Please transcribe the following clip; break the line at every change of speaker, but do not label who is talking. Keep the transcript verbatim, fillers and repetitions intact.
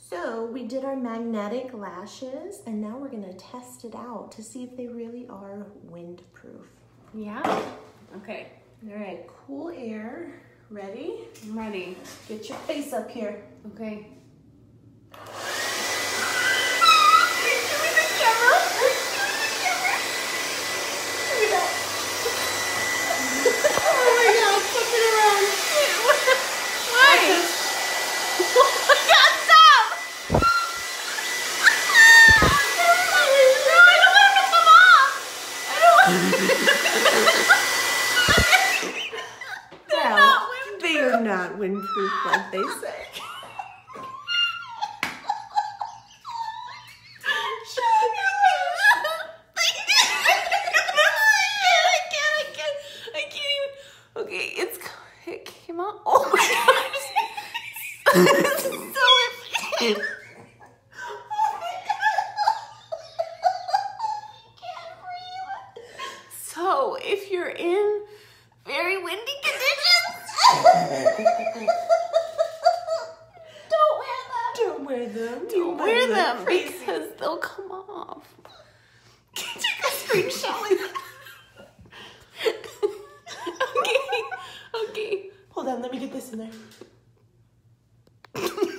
So we did our magnetic lashes, and now we're gonna test it out to see if they really are windproof.
Yeah? Okay.
All right, cool air. Ready?
I'm ready.
Get your face up here.
Okay.
Well, they are not windproof like they say.
Okay, it's it came out. Oh my gosh! It's so inflated. So, if you're in very windy conditions, don't wear them.
Don't wear them.
Don't
You
wear
look
them
crazy.
because they'll come off. Can you take a screenshot like that? Okay, okay.
Hold on, let me get this in there.